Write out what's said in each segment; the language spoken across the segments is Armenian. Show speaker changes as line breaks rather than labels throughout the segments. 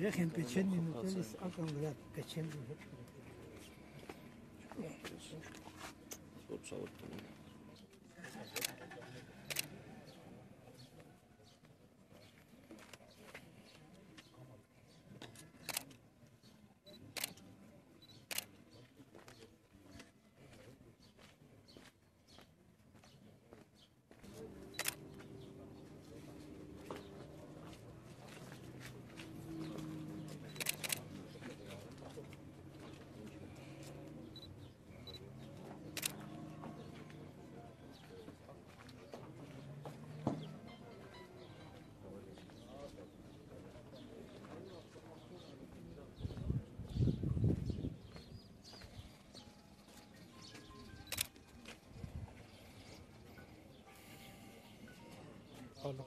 Երեխեն պեչենին ուտելիս ական վրա պեչեն
Ալո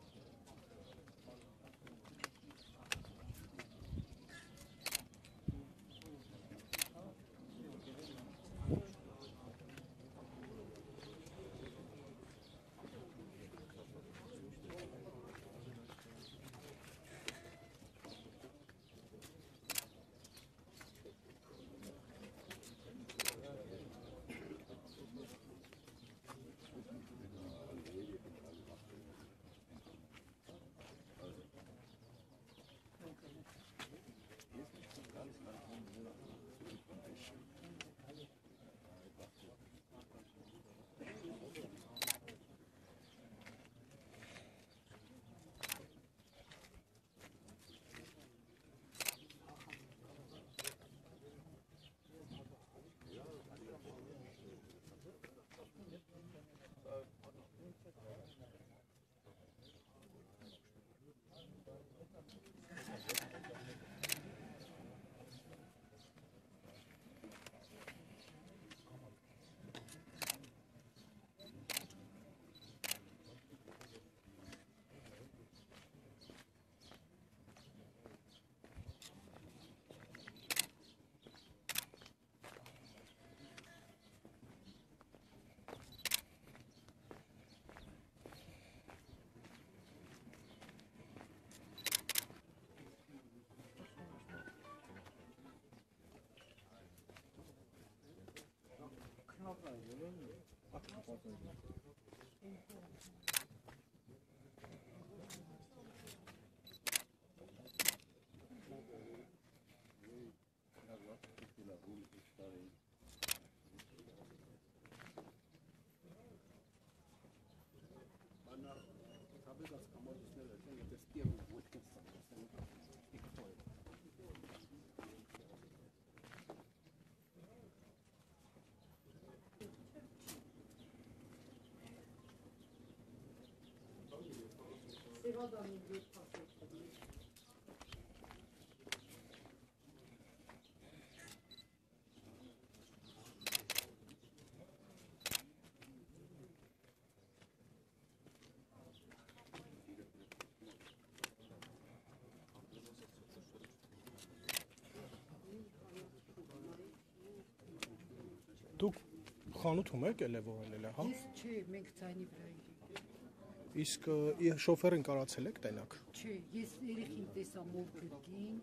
Դուք խանութում եք Լևոնել, հա?
Ես չէ, մենք ցայնի վրա ենք։
Իսկ շոֆերին կարացել եք տենակ։
Չէ, ես երեխին տեսա մոր գրկին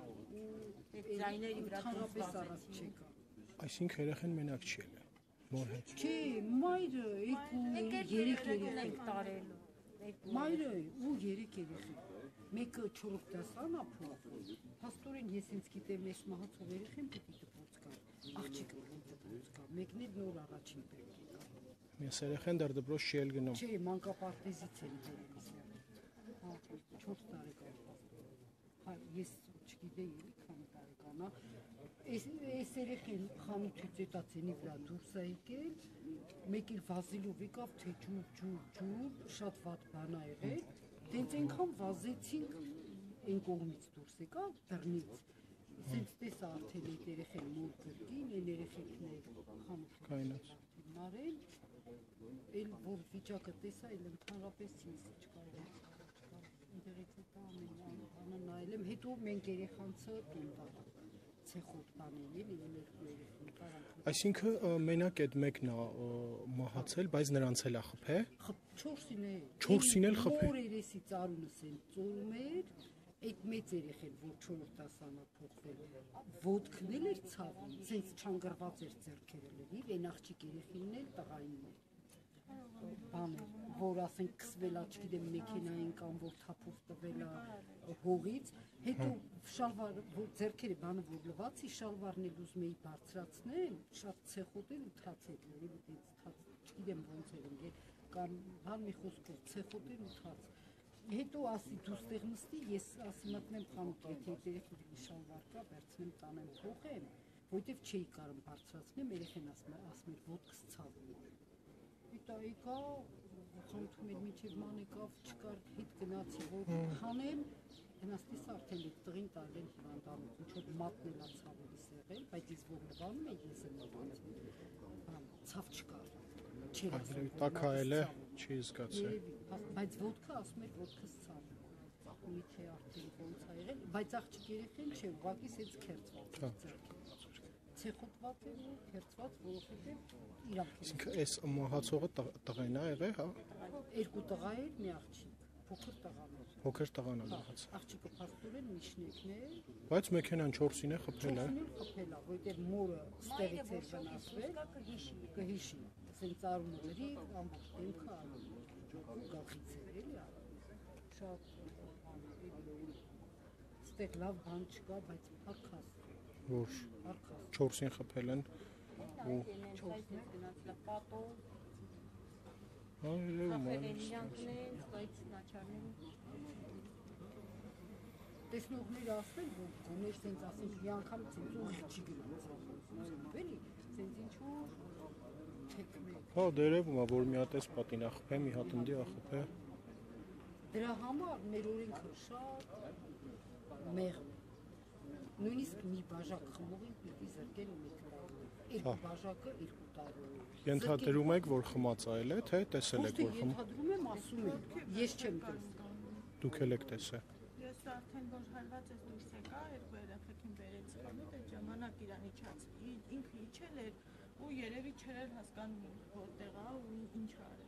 ու ցայների վրա հանրապես առած չեկա։
Այսինքն երեխան մենակ չի ելել։ Մոր հետ։
Չէ, մայրը երեք երեխեք
տարելու։
Մայրը ու երեք երեխեք։ Մեկը 4 դասան ապրում։ Փաստորեն ես ինձ գիտեմ, ես մահացող երեխեն պիտի դպրոց գա։ Աղջիկը դպրոց գա։ Մեկն էլ նոր առաջին պետք է գա։
Ես երեխան դեռ դպրոց չի ել գնում։
Չէ, մանկապարտեզից են գալիս։ Հա, 4 տարեկան։ Հա, ես չգիտեի, քանի տարեկան է։ Այս երեխեն խանութից էտացենի վրա դուրս է եկել, մեկ էլ վազելով եկավ, թե ջուր, շատ վատ բան ա եղել, դենց այնքան վազեցինք, այն կողմից դուրս եկավ, դռնից, սենց տեսա արդեն այդ երեխեն մոր գրկին, այն երեխեքներ խանութից մարել, էլ որ վիճակը տեսա, էլ ընդհանրապես ինձ չկարել ընդեղից հետա ամեն բանը նայել եմ, հետո մենք երեխանցը տուն տաղ ցեխոտ բանին էլի երկու երեխան կարանք։
Այսինքն մենակ այդ մեկն է մահացել, բայց նրանց էլ է խփե։
4-ին է։
4-ին էլ խփե։
Մոր երեսի ծարունս են ծորում էր, Այդ մեծ երեխեն, որ 4 դասանա փոխվել, ոդքն էլ էր ցավում, սենց չանգրված էր ձեռքերը լրիվ, այն աղջիկ երեխինն էլ տղային էր։ Բան էր, որ ասենք քսվելա, չգիտեմ, մեքենային կամ որ թափով տվելա հողից, հետո շալվար, որ ձեռքերը բանը որ լվացի, շալվարն էլ ուզում էի բարձրացնել, շատ ցեխոտել ու թացել, լրիվ այդպես թաց, չգիտեմ ոնց էր ընկել, կամ բան մի խոսքով ցեխոտել ու թաց։ Հետո ասի դու ստեղ նստի, ես ասի մտնեմ խանութ, եթե երեխին շալվար կա, վերցնեմ տանեմ փոխեմ, որովհետև չէի կարող բարձրացնեմ, երեխեն ասում էր ոտքս ցավում է։ Հետո եկա, խանութում էր մինչև ման եկավ, չկար, հետ գնացի, որ հանեմ, գնացի արդեն այդ տղին տարել են հիվանդանոց, ինչ-որ մատն էլա ցավելիս եղել, բայց ես որ լվանում էի, ես եմ լվանում, ցավ չկար։
Տաքայել է, չի զգացել։
Բայց ոտքը ասում էր ոտքս ցավ։ Միթե արդեն ոնց է եղել, բայց աղջիկ երեխեն չէ, ուղղակի սենց քերծված էր ձեռքը։ Ցեխոտված էր ու քերծված, որովհետև իրանք։
Այսինքն այս մահացողը տղեն է եղել, հա։
Երկու տղա էր, մի աղջիկ, փոքր տղան էր։
Փոքր տղան է մահացել։
Աղջիկը փաստորեն միջնեկն է։
Բայց մեքենան 4-ին է խփել,
Չորսին էլ խփել է, որովհետև մորը ստեղից էր վնասվել, կհիշի։ Սենց արումների ամբողջ դեմքը արում գլխից էր էլի շատ ստեղ լավ բան չկա, բայց արքաս
որ 4-ին խփել են ու
4-ին գնացել պատո
հա երևում է
տեսնողները ասել, որ գոներ սենց ասենք մի անգամ սենց ուժ չի գնացել էլի սենց ինչ-որ
հա դերևում է որ մի հատ էս պատին է խփե, մի հատ ընդի է խփե։
Դրա համար մեր օրենքը շատ մեղմ է։ Նույնիսկ մի բաժակ խմողին պիտի զրկել 1 տարի։ Երկու բաժակը 2 տարի։
Ենթադրում եք, որ խմած է էլ է, թե տեսել եք, որ խմած։
Ենթադրում եմ, ասում եմ, ես չեմ տեսել։
Դուք էլ եք տեսել։
Ես արդեն որ հարված ես դուրս եկա, երկու երեխեքին բերեցի, այդ ժամանակ իրան իջացի, ինքը իջել էր ու երևի չէր հասկանում որտեղ է ու ինչ արել։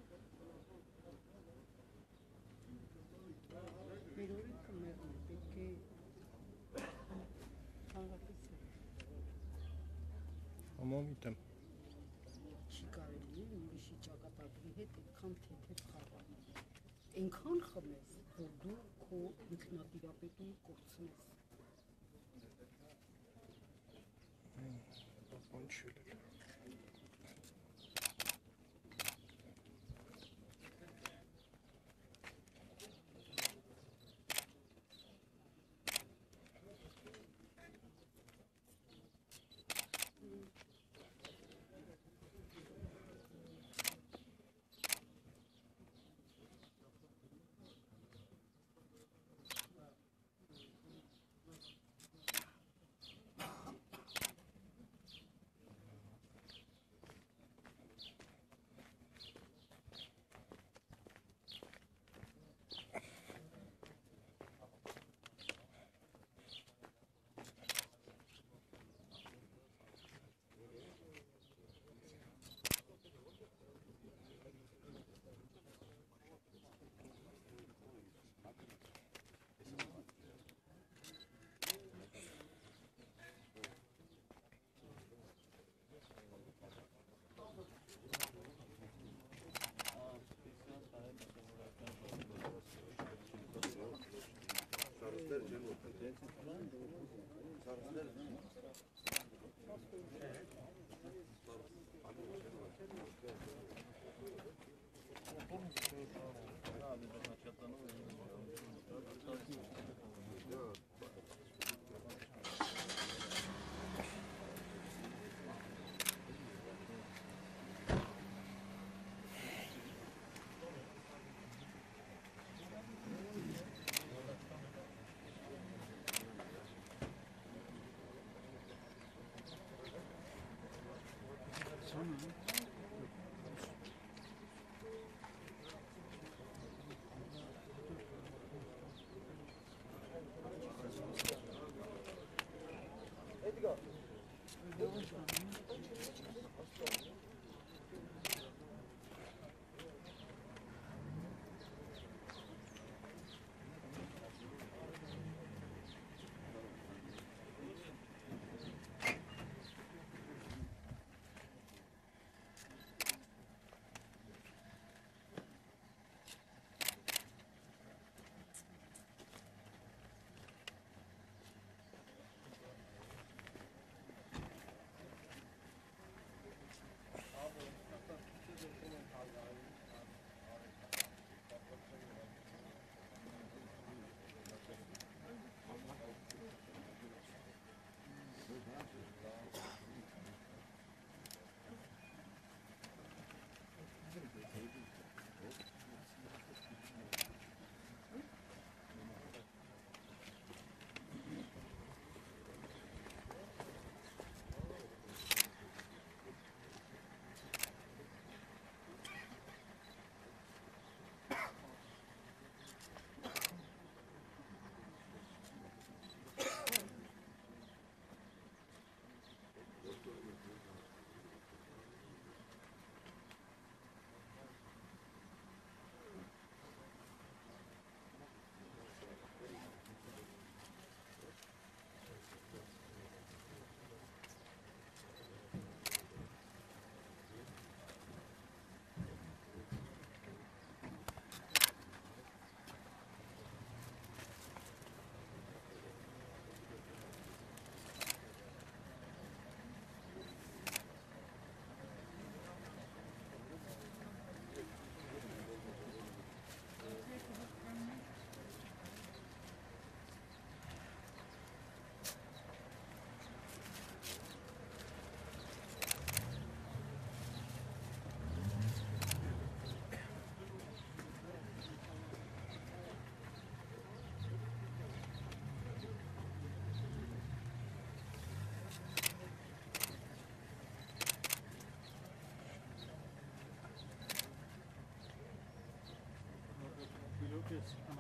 Մեր օրենքը մեղմ է, պետք է հանրապետություն։
Համամիտ եմ։
Չի կարելի է ուրիշի ճակատագրի հետ այդքան թեթև խաղալ։ Այնքան խմես, որ դու քո ինքնատիրապետում կորցնես։
Բան չի էլ։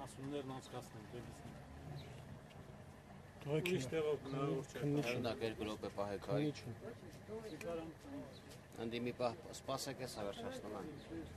Ասումներն անցկացնենք, դեպի։
Ուրիշ տեղով հնարավոր չէ։
Օրինակ 2 րոպե պահեք հայ։ Անդի մի պահ սպասեք ես ավերջացնում եմ։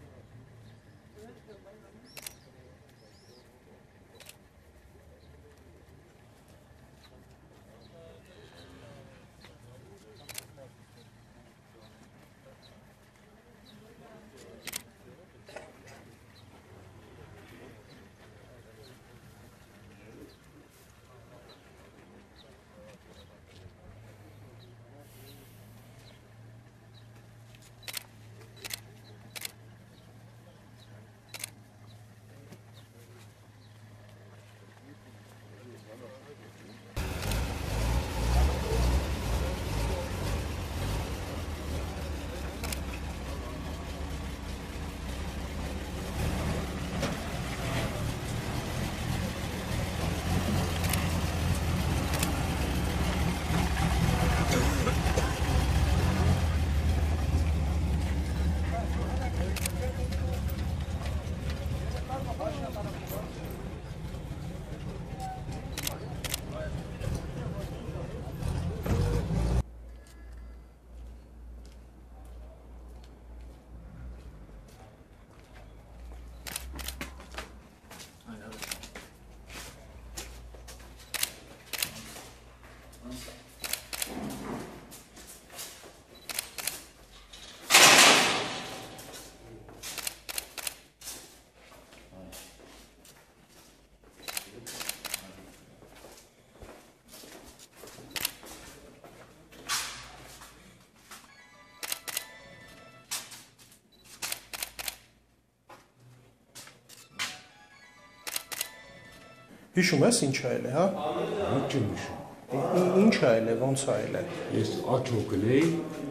Հիշում ես ինչ ա ելե, հա։
Ոչ եմ հիշում։
Ինչ ա ելե, ոնց ա ելե։
Ես աչոք էի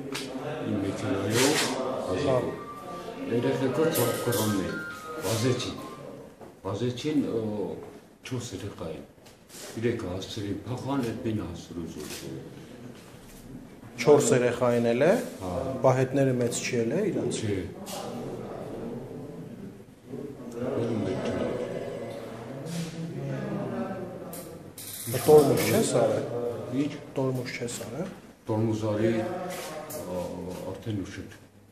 իմ մեքենայով, հազար։ Երեխեքա ծով կրանն էին, վազեցին 4 երեխային։ 3 հասցրին փախան, այդ մին հասցրու զոր։
4 երեխային էլ է, պահետները մեծ չի ելե իրանց։
Չէ։
Տորմուզ չես արել։
Ինչ
Տորմուզ չես արել։
տորմուզարի արդեն ուշիտ։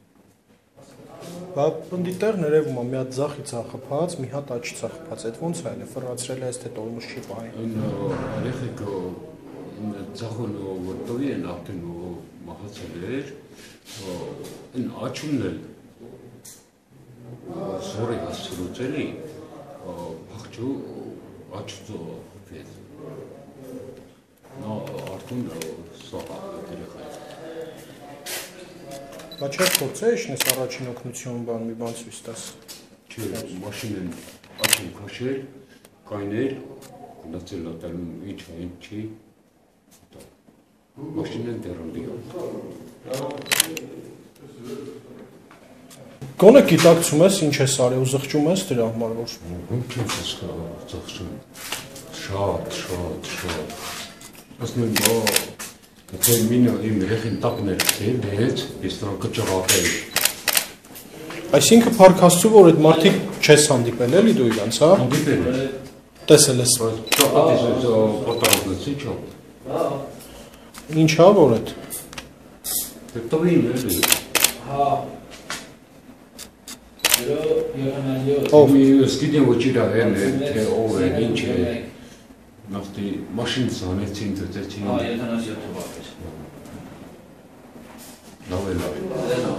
Բա պնդիտեղ ներևում է մի հատ ձախի ծախփած, մի հատ աչի ծախփած, այդ ոնց ա ելե, ֆռացրել է, թե տորմուզ չի պահի։
Երեխեքը ձախոն որտովի են արդեն մահացել էր, այն աչումն էլ զորի հասցրուց էլի, փախչու աչուծո վետ։ Նա արդեն սողա երեխա է։
Բա չէ փորձե իշնես առաջին օգնություն բան մի բան ցույց տաս։
Չէ, մաշինեն աչում քաշել, կայնել, գնացել ատալում ինչ այն չի։ Մաշինեն դեռալի է։
Գոնե գիտակցում ես ինչ ես արել ու զղջում ես դրա համար որ
Ոնց եմ զղջում։ Շատ։ Ասում եմ, եթե մինը իմ երեխին տակներ դեհեց, ես նրան կճղապեի։
Այսինքն փառք Աստծո որ այդ մարդիկ չես հանդիպել էլի դու իրանց, հա։
Հանդիպել եմ։
Տեսել ես։
Ճապատից պոտարոտնեցի չո։
Ինչա որ այդ։
Դեպտովին էլի։ Ով սկիդեն ոչ իրա հեն է, թե ով է, ինչ է։ Նավտի մաշին ծանեցին, ծծեցին։
77 բաղ էր։
Լավ է լավ։